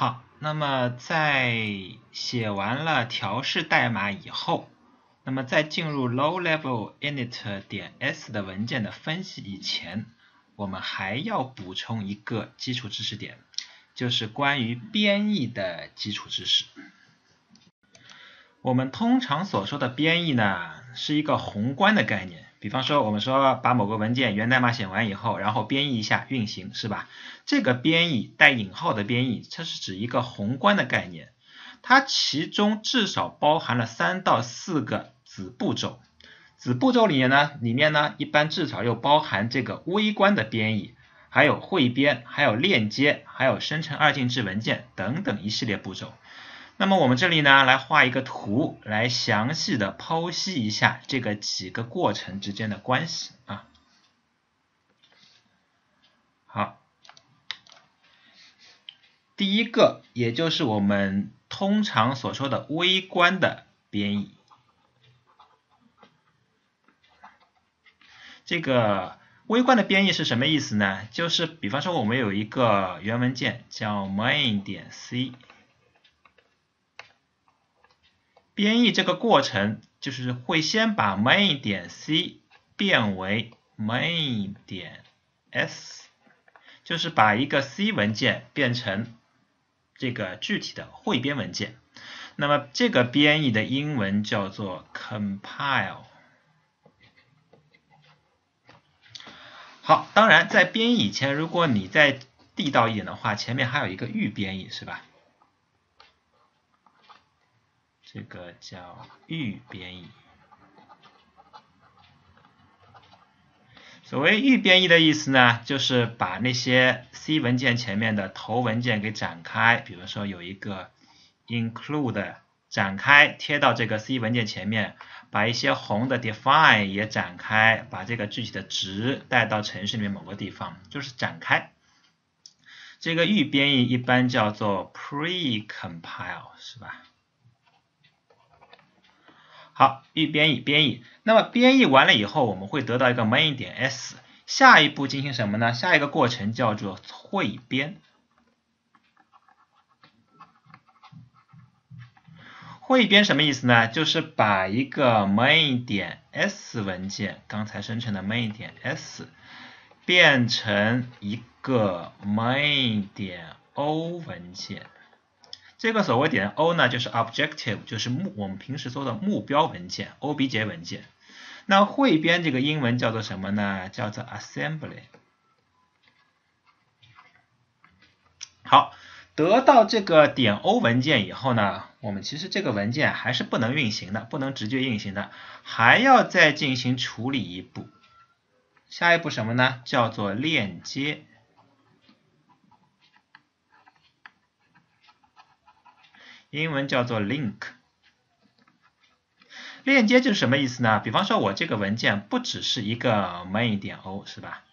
好，那么在写完了调试代码以后，那么在进入 low-level init 点 s 的文件的分析以前，我们还要补充一个基础知识点，就是关于编译的基础知识。我们通常所说的编译呢，是一个宏观的概念。比方说，我们说把某个文件源代码写完以后，然后编译一下运行，是吧？这个编译带引号的编译，这是指一个宏观的概念，它其中至少包含了3到4个子步骤。子步骤里面呢，一般至少又包含这个微观的编译，还有汇编，还有链接，还有生成二进制文件等等一系列步骤。那么我们这里呢，来画一个图，来详细的剖析一下这个几个过程之间的关系啊。好，第一个，也就是我们通常所说的微观的编译。这个微观的编译是什么意思呢？就是比方说我们有一个源文件叫 main.c， 编译这个过程就是会先把 main.c 变为 main.s， 就是把一个 C 文件变成这个具体的汇编文件。那么这个编译的英文叫做 compile。好，当然在编译以前，如果你再地道一点的话，前面还有一个预编译，是吧？这个叫预编译。所谓预编译的意思呢，就是把那些 C 文件前面的头文件给展开，比如说有一个 include 展开贴到这个 C 文件前面，把一些红的 define 也展开，把这个具体的值带到程序里面某个地方，就是展开。这个预编译一般叫做 pre-compile， 是吧？好，预编译。那么编译完了以后，我们会得到一个 main.s。下一步进行什么呢？下一个过程叫做汇编。汇编什么意思呢？就是把一个 main.s 文件，刚才生成的 main.s， 变成一个 main.o 文件。这个所谓点 O 呢，就是 objective， 就是我们平时说的目标文件 ，obj 文件。那汇编这个英文叫做什么呢？叫做 assembly。好，得到这个点 O 文件以后呢，我们其实这个文件还是不能运行的，不能直接运行的，还要再进行处理一步。下一步什么呢？叫做链接。英文叫做 link。链接就是什么意思呢？比方说我这个文件不只是一个 main.o， 是吧？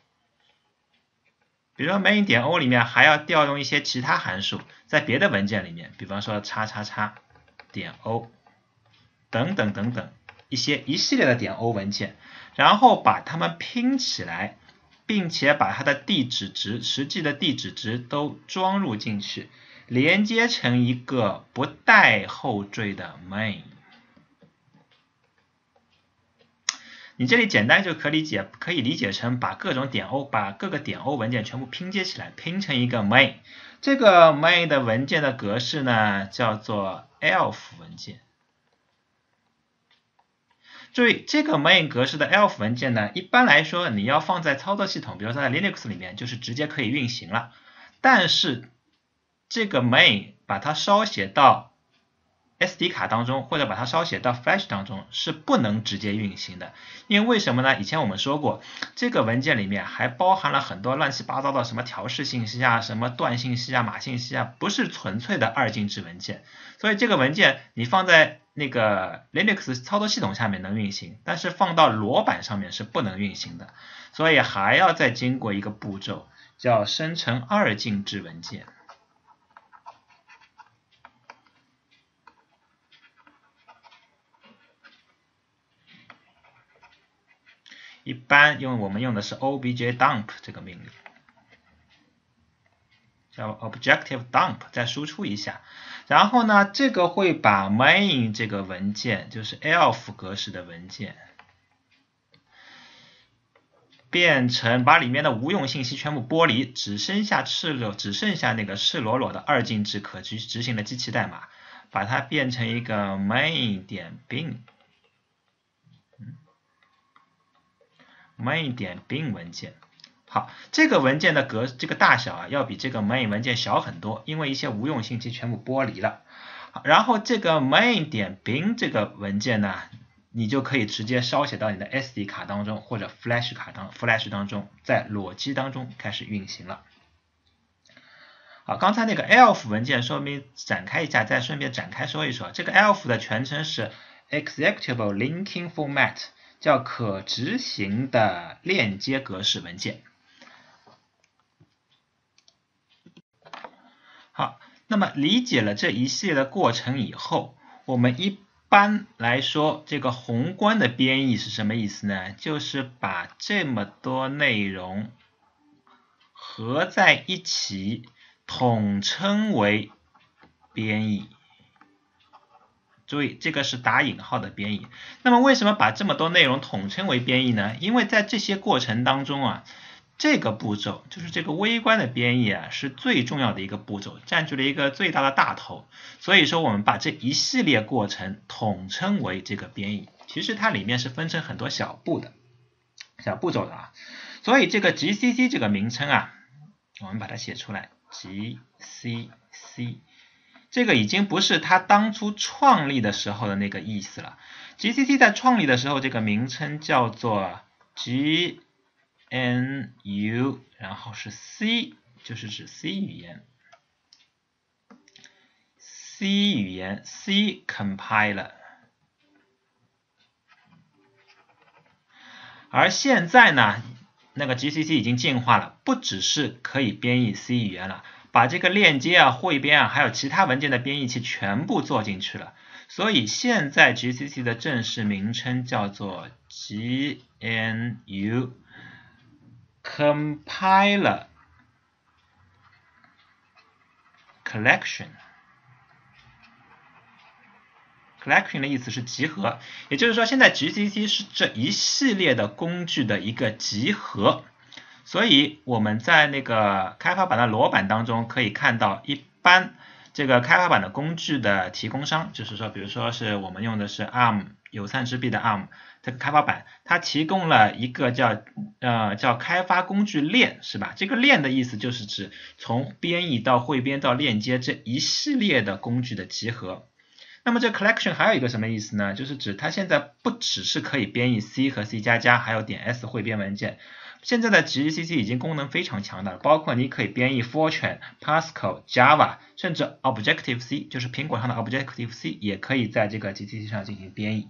比如说 main.o 里面还要调用一些其他函数，在别的文件里面，比方说叉叉叉点 o 等等等等一系列的点 o 文件，然后把它们拼起来，并且把它的地址值、实际的地址值都装入进去，连接成一个不带后缀的 main。你这里简单就可以理解成把各个点 O 文件全部拼接起来，拼成一个 main。这个 main 的文件的格式呢，叫做 elf 文件。注意，这个 main 格式的 elf 文件呢，一般来说你要放在操作系统，比如说在 Linux 里面，就是直接可以运行了。但是这个 main 把它烧写到SD 卡当中，或者把它烧写到 Flash 当中是不能直接运行的，因为什么呢？以前我们说过，这个文件里面还包含了很多乱七八糟的什么调试信息啊、什么段信息啊、码信息啊，不是纯粹的二进制文件。所以这个文件你放在那个 Linux 操作系统下面能运行，但是放到裸板上面是不能运行的，所以还要再经过一个步骤，叫生成二进制文件。一般我们用的是 objdump 这个命令。 叫 objective dump， 再输出一下。然后呢，这个会把 main 这个文件，就是 elf 格式的文件，变成把里面的无用信息全部剥离，只剩下那个赤裸裸的二进制可执行的机器代码，把它变成一个 main.bin 文件。好，这个文件的这个大小啊，要比这个 main 文件小很多，因为一些无用信息全部剥离了。然后这个 main.bin 这个文件呢，你就可以直接烧写到你的 SD 卡当中或者 Flash 当中，在裸机当中开始运行了。好，刚才那个 elf 文件说明展开一下，再顺便展开说一说。这个 elf 的全称是 Executable Linking Format， 叫可执行的链接格式文件。好，那么理解了这一系列的过程以后，我们一般来说，这个宏观的编译是什么意思呢？就是把这么多内容合在一起，统称为编译。注意，这个是打引号的编译。那么为什么把这么多内容统称为编译呢？因为在这些过程当中啊，这个步骤就是这个微观的编译啊，是最重要的一个步骤，占据了一个最大的大头。所以说我们把这一系列过程统称为这个编译。其实它里面是分成很多小步骤的啊。所以这个 GCC 这个名称啊，我们把它写出来 GCC。这个已经不是它当初创立的时候的那个意思了。GCC 在创立的时候，这个名称叫做 GNU， 然后是 C， 就是指 C 语言。C compiler。而现在呢，那个 GCC 已经进化了，不只是可以编译 C 语言了。把这个链接啊、汇编啊，还有其他文件的编译器全部做进去了。所以现在 GCC 的正式名称叫做 GNU Compiler Collection。Collection 的意思是集合，也就是说，现在 GCC 是这一系列的工具的一个集合。所以我们在那个开发版的裸版当中可以看到，一般这个开发版的工具的提供商，就是说，比如说是我们用的是 ARM 有散之壁的 ARM 这个开发版，它提供了一个叫开发工具链，是吧？这个链的意思就是指从编译到汇编到链接这一系列的工具的集合。那么这 collection 还有一个什么意思呢？就是指它现在不只是可以编译 C 和 C++， 还有.S 汇编文件。现在的 GCC 已经功能非常强大了，包括你可以编译 Fortran、Pascal、Java， 甚至 Objective-C， 就是苹果上的 Objective-C 也可以在这个 GCC 上进行编译。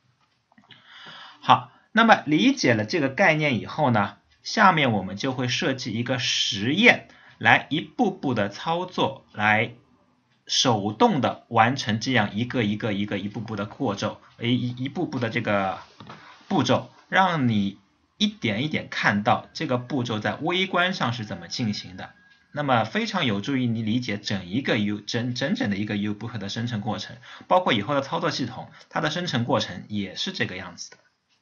好，那么理解了这个概念以后呢，下面我们就会设计一个实验，来一步步的操作，来手动的完成这样一步步的一步步的这个步骤，让你一点一点看到这个步骤在微观上是怎么进行的。那么非常有助于你理解整整的一个 U-Boot 的生成过程，包括以后的操作系统，它的生成过程也是这个样子的。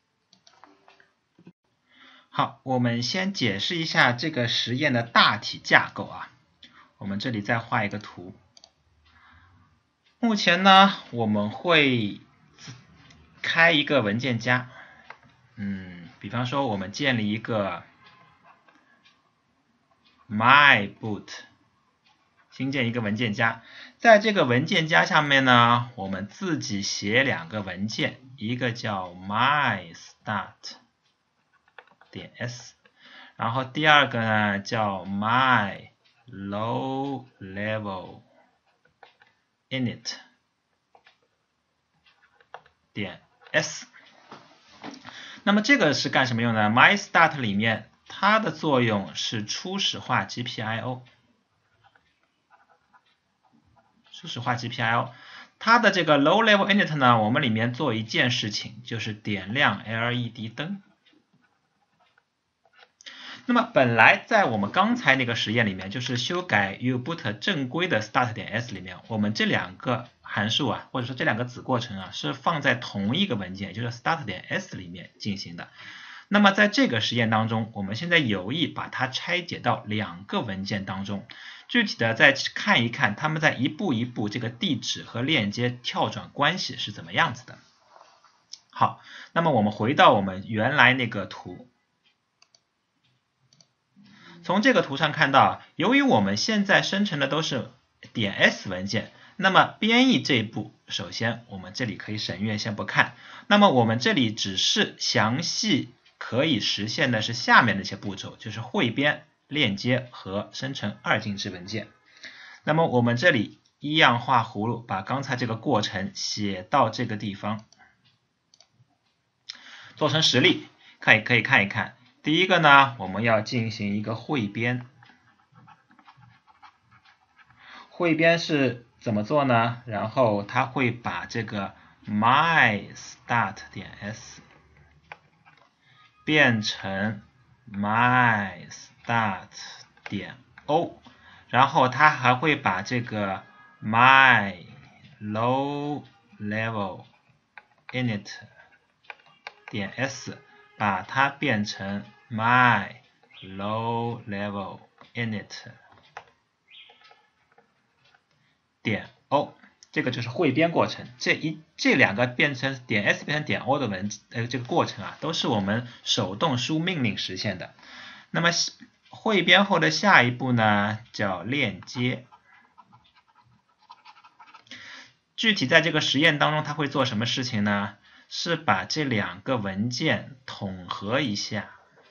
好，我们先解释一下这个实验的大体架构啊。我们这里再画一个图。目前呢，我们会开一个文件夹。比方说我们建立一个 myBoot， 新建一个文件夹。在这个文件夹下面呢，我们自己写两个文件，一个叫 mystart.s， 然后第二个呢叫 mylowlevelinit.s。那么这个是干什么用的 ？mystart 里面它的作用是初始化 GPIO， 它的这个 lowlevelinit 呢，我们里面做一件事情，就是点亮 LED 灯。 那么本来在我们刚才那个实验里面，就是修改 uboot 正规的 start 点 s 里面，我们这两个函数啊，或者说这两个子过程啊，是放在同一个文件，也就是 start 点 s 里面进行的。那么在这个实验当中，我们现在有意把它拆解到两个文件当中，具体的再看一看它们在一步一步这个地址和链接跳转关系是怎么样子的。好，那么我们回到我们原来那个图，从这个图上看到，由于我们现在生成的都是点 s 文件，那么编译这一步，首先我们这里可以省略先不看，那么我们这里只是详细可以实现的是下面那些步骤，就是汇编、链接和生成二进制文件。那么我们这里一样画葫芦，把刚才这个过程写到这个地方，做成实例，可以看一看。第一个呢，我们要进行一个汇编。汇编是怎么做呢？然后它会把这个 my_start 点 s 变成 my_start 点 o， 然后它还会把这个 my_low_level_init 点 s 把它变成 my_low_level_init 点 o， 这个就是汇编过程。这两个变成点 s 变成点 o 的这个过程啊，都是我们手动输命令实现的。那么汇编后的下一步呢，叫链接。具体在这个实验当中，它会做什么事情呢？是把这两个文件统合一下，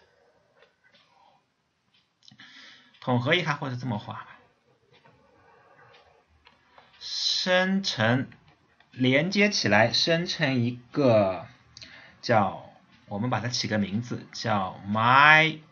或者这么画，生成连接起来，生成一个叫，我们把它起个名字叫 myboot。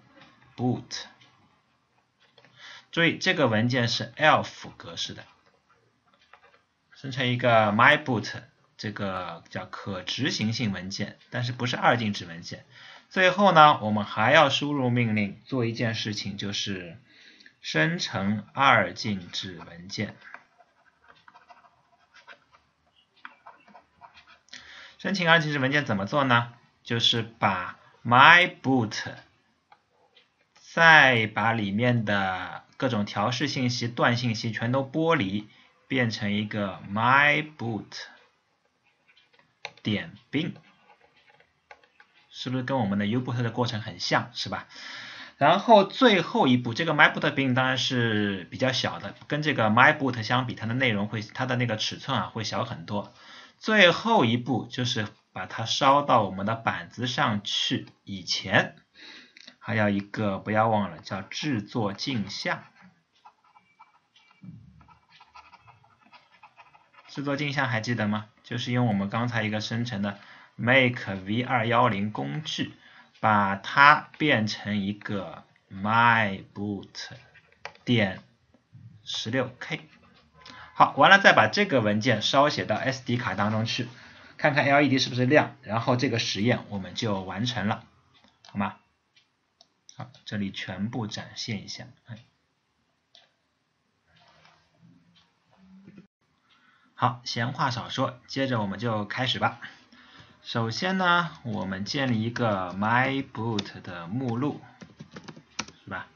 注意这个文件是 elf 格式的，生成一个 myboot， 这个叫可执行性文件，但是不是二进制文件。最后呢，我们还要输入命令做一件事情，就是生成二进制文件。申请二进制文件怎么做呢？就是把 myboot 再把里面的各种调试信息、段信息全都剥离，变成一个 myboot 点 bin， 是不是跟我们的 uboot 的过程很像，是吧？然后最后一步，这个 myboot bin 当然是比较小的，跟这个 myboot 相比，它的内容它的那个尺寸啊会小很多。最后一步就是把它烧到我们的板子上去以前，还要一个不要忘了叫制作镜像。制作镜像还记得吗？就是用我们刚才一个生成的 make v210 工具，把它变成一个 myboot 点 16K。好，完了再把这个文件烧写到 SD 卡当中去，看看 LED 是不是亮，然后这个实验我们就完成了，好吗？好，这里全部展现一下。好，闲话少说，接着我们就开始吧。首先呢，我们建立一个 myboot 的目录，是吧？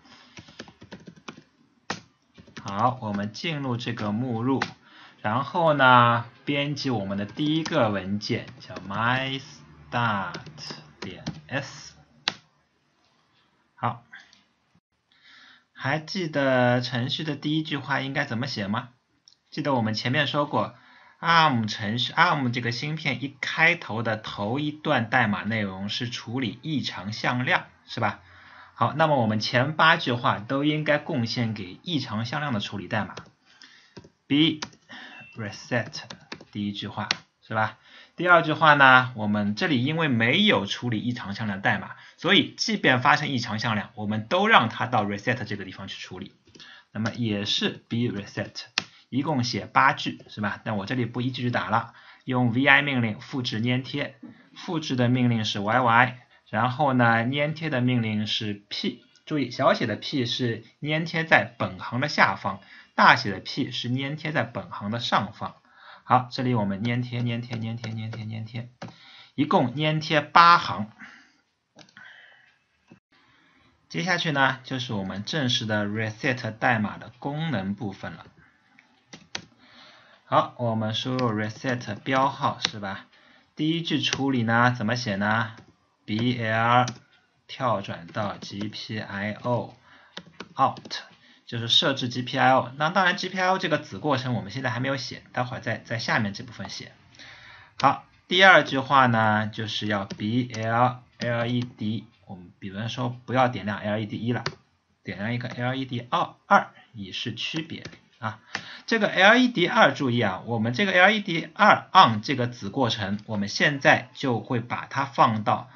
好，我们进入这个目录，然后呢，编辑我们的第一个文件，叫 my_start 点 s。好，还记得程序的第一句话应该怎么写吗？记得我们前面说过 ARM 这个芯片一开头的头一段代码内容是处理异常向量，是吧？好，那么我们前8句话都应该贡献给异常向量的处理代码。B reset 第一句话，是吧？第二句话呢，我们这里因为没有处理异常向量代码，所以即便发生异常向量，我们都让它到 reset 这个地方去处理。那么也是 B reset， 一共写8句，是吧？但我这里不一句句打了，用 vi 命令复制粘贴，复制的命令是 yy， 然后呢，粘贴的命令是 p， 注意，小写的 p 是粘贴在本行的下方，大写的 P 是粘贴在本行的上方。好，这里我们粘贴，一共粘贴8行。接下去呢，就是我们正式的 reset 代码的功能部分了。好，我们输入 reset 标号是吧？第一句处理呢，怎么写呢 ？bl 跳转到 GPIO out， 就是设置 GPIO。那当然 GPIO 这个子过程我们现在还没有写，待会儿在下面这部分写。好，第二句话呢，就是要 bl LED， 我们比如说不要点亮 LED 1了，点亮一个 LED 2以示区别啊。这个 LED 2注意啊，我们这个 LED 2 on 这个子过程，我们现在就会把它放到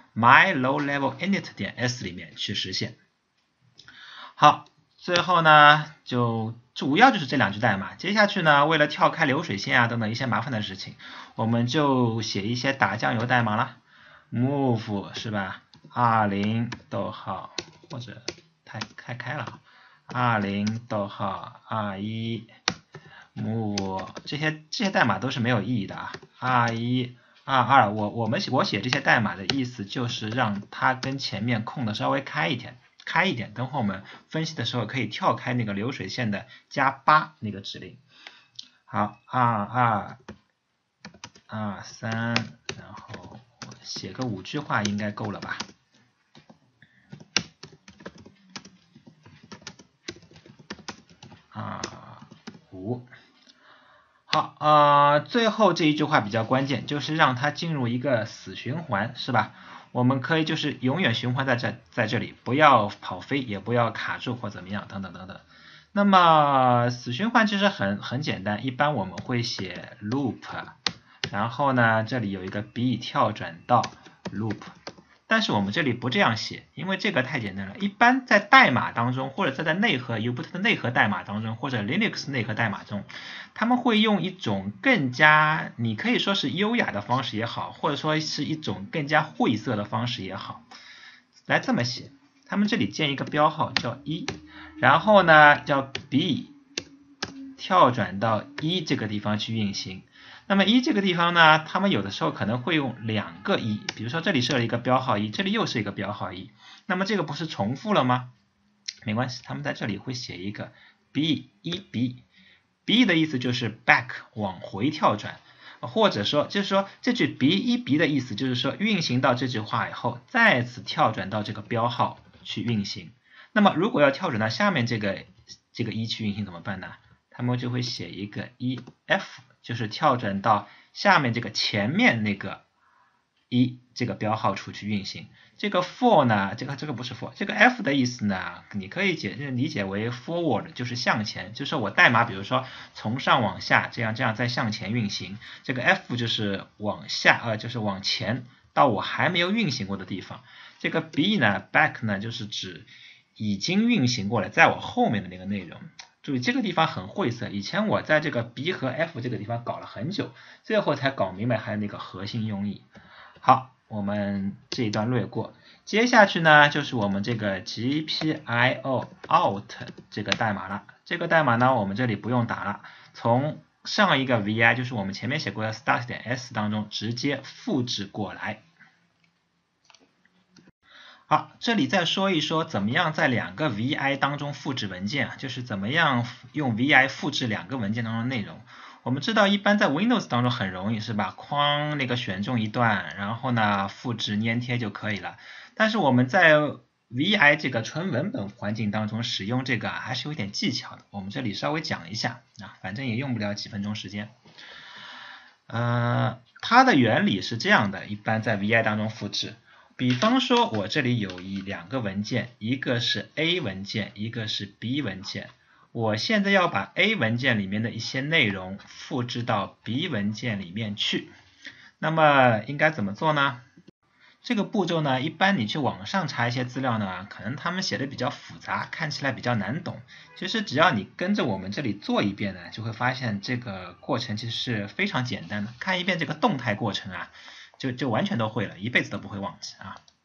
myLowLevelInit.s 里面去实现。好，最后呢，就主要就是这2句代码。接下去呢，为了跳开流水线啊等等一些麻烦的事情，我们就写一些打酱油代码了。move 是吧？20逗号或者太开了，20逗号21 move 这些代码都是没有意义的啊。21 22我写这些代码的意思就是让它跟前面空的稍微开一点，等会儿我们分析的时候可以跳开那个流水线的加8那个指令。好，22 23，然后我写个5句话应该够了吧？5。好，最后这一句话比较关键，就是让它进入一个死循环，是吧？我们可以就是永远循环在这里，不要跑飞，也不要卡住或怎么样，等等等等。那么死循环其实很简单，一般我们会写 loop， 然后呢这里有一个 b 跳转到 loop。但是我们这里不这样写，因为这个太简单了。一般在代码当中，或者在内核 U-boot 的内核代码当中，或者 Linux 内核代码中，他们会用一种更加，你可以说是优雅的方式也好，或者说是一种更加晦涩的方式也好，来这么写。他们这里建一个标号叫1，然后呢叫 b 跳转到1这个地方去运行。那么1这个地方呢，他们有的时候可能会用2个1，比如说这里设了一个标号1，这里又是一个标号1，那么这个不是重复了吗？没关系，他们在这里会写一个 b1b，b 的意思就是 back 往回跳转，或者说就是说这句 b1b 的意思就是说运行到这句话以后，再次跳转到这个标号去运行。那么如果要跳转到下面这个1去运行怎么办呢？他们就会写一个 1f， 就是跳转到下面这个前面那个1这个标号处去运行。这个 for 呢，这个不是 for， 这个 f 的意思呢，你可以理解为 forward， 就是向前，就是我代码比如说从上往下这样再向前运行，这个 f 就是往下就是往前到我还没有运行过的地方。这个 b 呢 back 呢就是指已经运行过了在我后面的那个内容。注意这个地方很晦涩，以前我在这个 b 和 f 这个地方搞了很久，最后才搞明白还有那个核心用意。好，我们这一段略过。接下去呢，就是我们这个 GPIO out 这个代码了。这个代码呢，我们这里不用打了，从上一个 VI 就是我们前面写过的 start.s 当中直接复制过来。好，这里再说一说怎么样在2个 VI 当中复制文件，就是怎么样用 VI 复制2个文件当中的内容。我们知道一般在 Windows 当中很容易是吧，框那个选中一段，然后呢复制粘贴就可以了。但是我们在 VI 这个纯文本环境当中使用这个还是有点技巧的，我们这里稍微讲一下啊，反正也用不了几分钟时间。它的原理是这样的，一般在 VI 当中复制。比方说我这里有2个文件，一个是 A 文件，一个是 B 文件。我现在要把 A 文件里面的一些内容复制到 B 文件里面去。那么应该怎么做呢？这个步骤呢，一般你去网上查一些资料呢，可能他们写的比较复杂，看起来比较难懂。其实只要你跟着我们这里做一遍呢，就会发现这个过程其实是非常简单的。看一遍这个动态过程啊，就完全都会了，一辈子都不会忘记啊。